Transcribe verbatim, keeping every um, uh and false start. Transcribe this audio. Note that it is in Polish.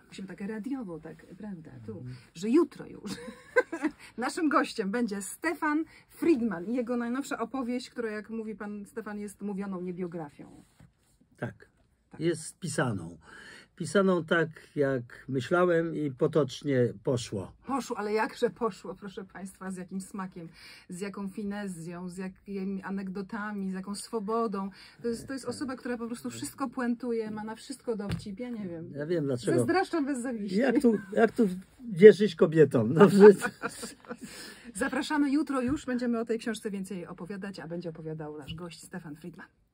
Musimy tak radiowo, tak, prawda, tu, że jutro już naszym gościem będzie Stefan Friedman i jego najnowsza opowieść, która, jak mówi pan Stefan, jest mówioną niebiografią. Tak, jest pisaną. Pisaną tak, jak myślałem i potocznie poszło. Poszło, ale jakże poszło, proszę państwa, z jakim smakiem, z jaką finezją, z jakimi anegdotami, z jaką swobodą. To jest, to jest osoba, która po prostu wszystko puentuje, ma na wszystko dowcip, ja nie wiem. Ja wiem dlaczego. Zazdroszczam bez zawiści. Jak tu, jak tu wierzyć kobietom? No, że... Zapraszamy jutro już, będziemy o tej książce więcej opowiadać, a będzie opowiadał nasz gość Stefan Friedman.